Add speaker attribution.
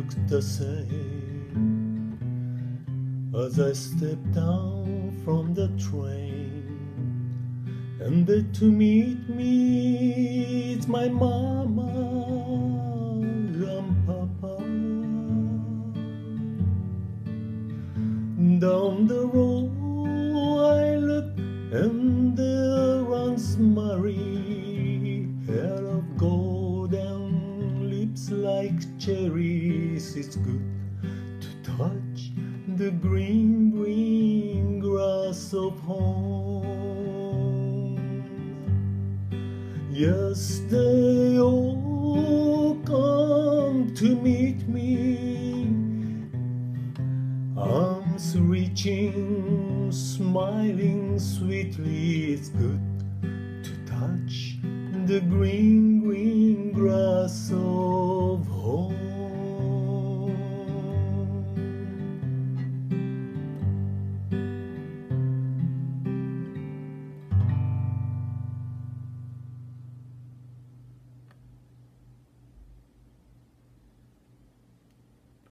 Speaker 1: the same as I stepped down from the train, and there to meet me is my mama and papa. Down the road I look, and there runs Marie, hair of gold and lips like cherries. It's good to touch the green, green grass of home. Yes, they all come to meet me, arms reaching, smiling sweetly. It's good to touch the green, green